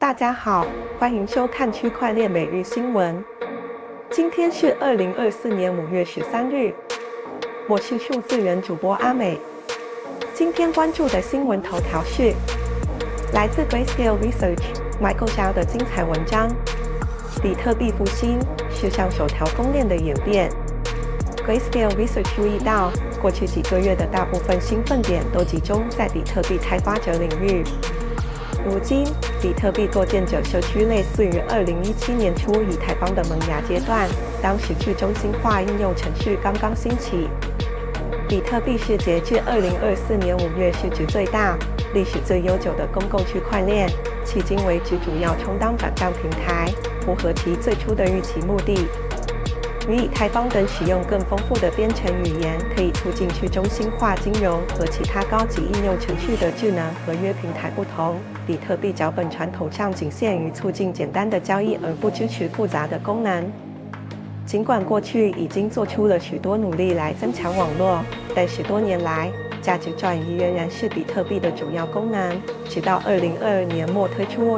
大家好，欢迎收看区块链每日新闻。今天是2024年5月13日，我是数字人主播阿美。今天关注的新闻头条是来自 Grayscale Research Michael Zhao 的精彩文章：比特币复兴，世上首条公链的演变。Grayscale Research 注意到，过去几个月的大部分兴奋点都集中在比特币开发者领域。如今，比特币构建者社区类似于2017年初以太坊的萌芽阶段，当时去中心化应用程序刚刚兴起。比特币是截至2024年5月市值最大、历史最悠久的公共区块链，迄今为止主要充当转账平台，符合其最初的预期目的。与以太坊等使用更丰富的编程语言，可以促进去中心化金融和其他高级应用程序的智能合约平台不同，比特币脚本传统上仅限于促进简单的交易，而不支持复杂的功能。尽管过去已经做出了许多努力来增强网络，但10多年来，价值转移仍然是比特币的主要功能。直到2022年末推出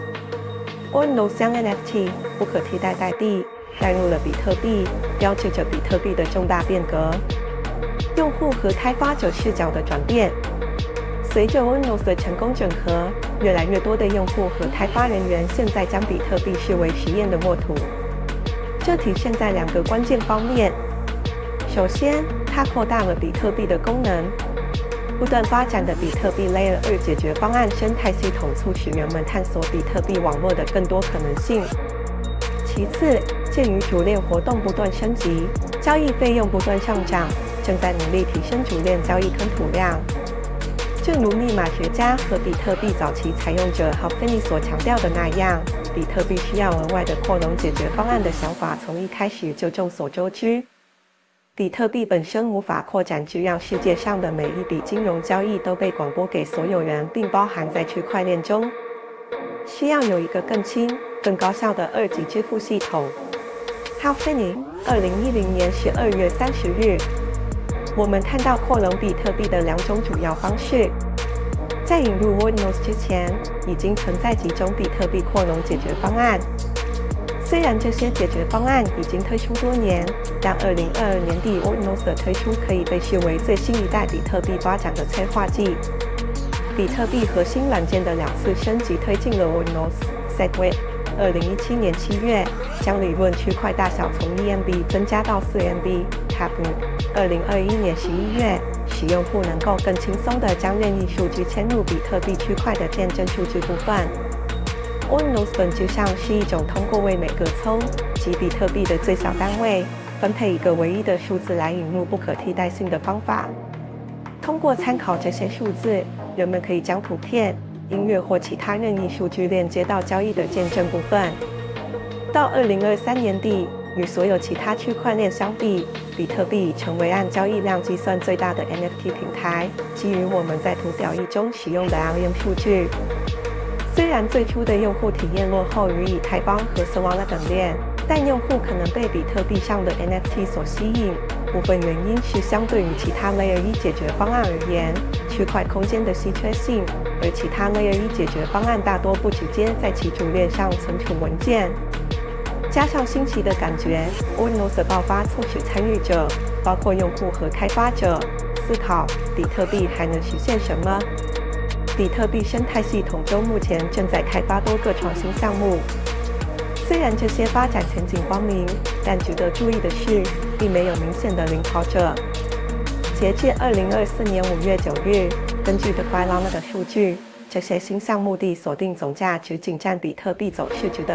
Ordinals 将 NFT 不可替代代币带入了比特币，标志着比特币的重大变革。用户和开发者视角的转变。随着 Ordinals 的成功整合，越来越多的用户和开发人员现在将比特币视为实验的沃土。这体现在2个关键方面。首先，它扩大了比特币的功能。不断发展的比特币 Layer 2解决方案生态系统促使人们探索比特币网络的更多可能性。其次，鉴于主链活动不断升级，交易费用不断上涨，正在努力提升主链交易吞吐量。正如密码学家和比特币早期采用者 Houdini 所强调的那样，比特币需要额外的扩容解决方案的想法从一开始就众所周知。比特币本身无法扩展至让世界上的每一笔金融交易都被广播给所有人，并包含在区块链中。需要有一个更轻、更高效的2级支付系统。Houdini 2010年12月30日，我们看到扩容比特币的2种主要方式。在引入 Ordinals 之前，已经存在几种比特币扩容解决方案。虽然这些解决方案已经推出多年，但2022年底 Ordinals 的推出可以被视为最新一代比特币发展的催化剂。比特币核心软件的2次升级推进了 Ordinals。Segwit 2017年7月将理论区块大小从 1MB 增加到 4MB。Taproot 2021年11月，使用户能够更轻松地将任意数据嵌入比特币区块的见证数据部分。Ordinals 本质上是一种通过为每个聪及比特币的最小单位分配一个唯一的数字来引入不可替代性的方法。通过参考这些数字，人们可以将图片、音乐或其他任意数据链接到交易的见证部分。到2023年底，与所有其他区块链相比，比特币已成为按交易量计算最大的 NFT 平台，基于我们在图表1中使用的 LM 数据。虽然最初的用户体验落后于以太坊和 Solana 等链，但用户可能被比特币上的 NFT 所吸引。部分原因是相对于其他 Layer 1解决方案而言，区块空间的稀缺性，而其他 Layer 1解决方案大多不直接在其主链上存储文件。加上新奇的感觉 ，Ordinals 的爆发促使参与者，包括用户和开发者，思考比特币还能实现什么。比特币生态系统中目前正在开发多个创新项目。虽然这些发展前景光明，但值得注意的是，并没有明显的领跑者。截至2024年5月9日，根据 DeFi Lama 的数据，这些新项目的锁定总价值仅占比特币总市值的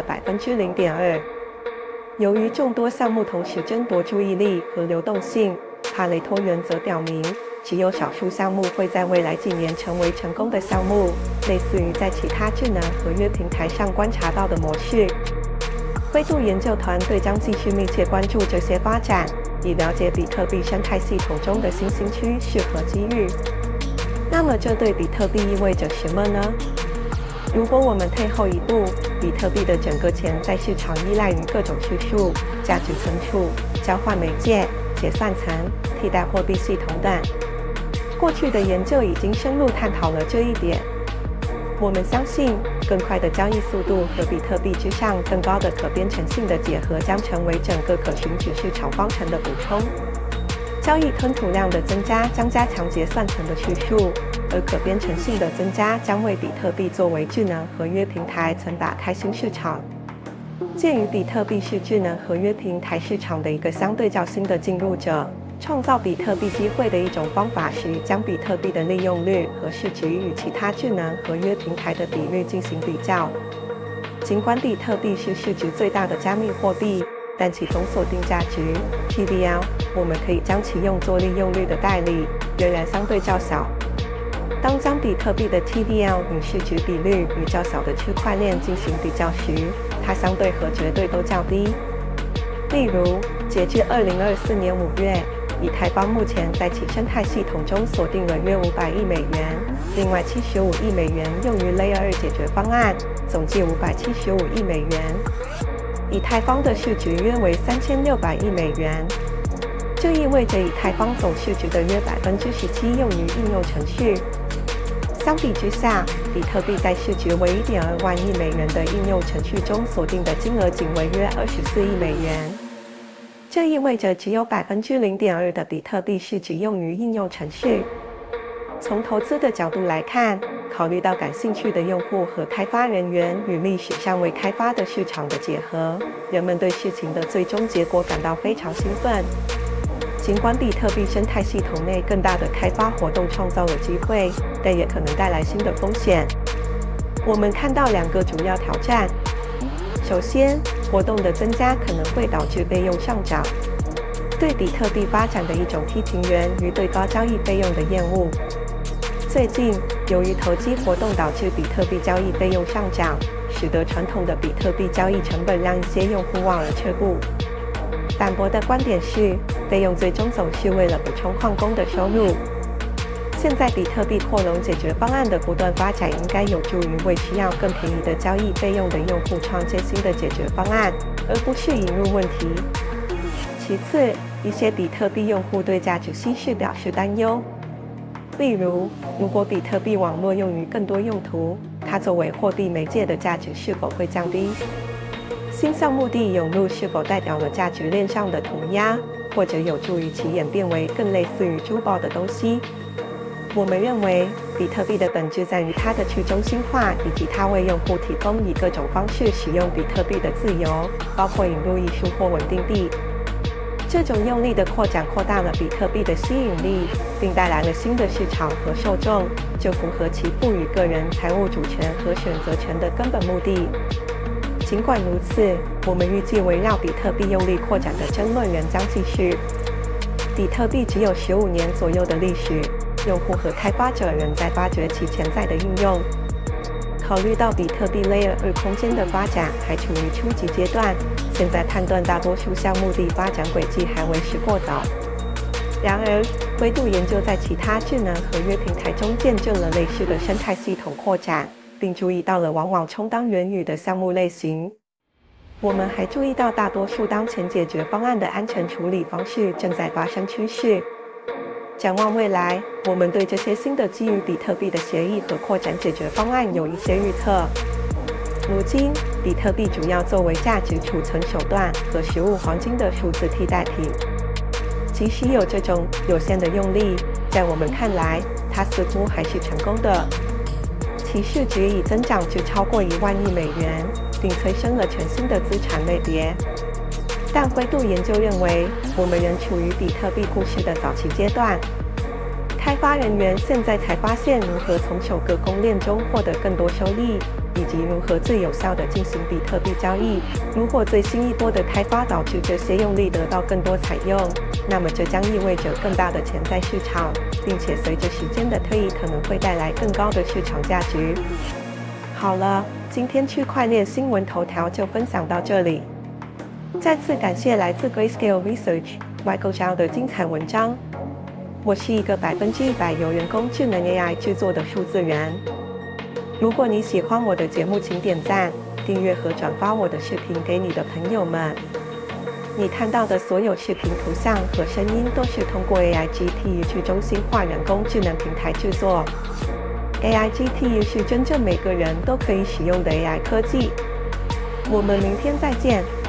0.2%。由于众多项目同时争夺注意力和流动性，帕雷托原则表明，只有少数项目会在未来几年成为成功的项目，类似于在其他智能合约平台上观察到的模式。灰度研究团队将继续密切关注这些发展，以了解比特币生态系统中的新兴趋势和机遇。那么，这对比特币意味着什么呢？如果我们退后一步，比特币的整个潜在市场依赖于各种叙述、价值存储、交换媒介、结算层、替代货币系统等。过去的研究已经深入探讨了这一点。 我们相信，更快的交易速度和比特币之上更高的可编程性的结合将成为整个可寻址市场方程的补充。交易吞吐量的增加将加强结算层的叙述，而可编程性的增加将为比特币作为智能合约平台曾打开新市场。鉴于比特币是智能合约平台市场的一个相对较新的进入者，创造比特币机会的一种方法是将比特币的利用率和市值与其他智能合约平台的比率进行比较。尽管比特币是市值最大的加密货币，但其总锁定价值 （TVL） 我们可以将其用作利用率的代理，仍然相对较小。当将比特币的 TVL 与市值比率与较小的区块链进行比较时，它相对和绝对都较低。例如，截至2024年5月，以太坊目前在其生态系统中锁定了约500亿美元，另外75亿美元用于 Layer 2解决方案，总计575亿美元。以太坊的市值约为3600亿美元，这意味着以太坊总市值的约17%用于应用程序。相比之下，比特币在市值为1.2万亿美元的应用程序中锁定的金额仅为约24亿美元。这意味着只有0.2%的比特币市值用于应用程序。从投资的角度来看，考虑到感兴趣的用户和开发人员与历史尚未开发的市场的结合，人们对事情的最终结果感到非常兴奋。尽管比特币生态系统内更大的开发活动创造了机会，但也可能带来新的风险。我们看到2个主要挑战。首先，活动的增加可能会导致费用上涨。对比特币发展的一种批评源于对高交易费用的厌恶。最近，由于投机活动导致比特币交易费用上涨，使得传统的比特币交易成本让一些用户望而却步。反驳的观点是，费用最终总是为了补充矿工的收入。现在，比特币扩容解决方案的不断发展应该有助于为需要更便宜的交易费用的用户创建新的解决方案，而不是引入问题。其次，一些比特币用户对价值稀释表示担忧。例如，如果比特币网络用于更多用途，它作为货币媒介的价值是否会降低？新项目的涌入是否代表了价值链上的涂鸦，或者有助于其演变为更类似于珠宝的东西？我们认为，比特币的本质在于它的去中心化，以及它为用户提供以各种方式使用比特币的自由，包括引入艺术或稳定币。这种用力的扩展扩大了比特币的吸引力，并带来了新的市场和受众，这符合其赋予个人财务主权和选择权的根本目的。尽管如此，我们预计围绕比特币用力扩展的争论仍将继续。比特币只有15年左右的历史，用户和开发者仍在发掘其潜在的应用。考虑到比特币 Layer 2空间的发展还处于初级阶段，现在判断大多数项目的发展轨迹还为时过早。然而，灰度研究在其他智能合约平台中见证了类似的生态系统扩展，并注意到了往往充当元宇的项目类型。我们还注意到大多数当前解决方案的安全处理方式正在发生趋势。展望未来，我们对这些新的基于比特币的协议和扩展解决方案有一些预测。如今，比特币主要作为价值储存手段和实物黄金的数字替代品。即使有这种有限的用力，在我们看来，它似乎还是成功的。其市值已增长至超过1万亿美元，并催生了全新的资产类别。但灰度研究认为，我们仍处于比特币故事的早期阶段。开发人员现在才发现如何从首个公链中获得更多收益，以及如何最有效地进行比特币交易。如果最新一波的开发导致这些用力得到更多采用，那么这将意味着更大的潜在市场，并且随着时间的推移可能会带来更高的市场价值。好了，今天区块链新闻头条就分享到这里。再次感谢来自 Grayscale Research Michael Zhao 的精彩文章。我是一个100%由人工智能 AI 制作的数字人。如果你喜欢我的节目，请点赞、订阅和转发我的视频给你的朋友们。你看到的所有视频、图像和声音都是通过 AIGPU 去中心化人工智能平台制作。 AI GPU 是真正每个人都可以使用的 AI 科技。我们明天再见。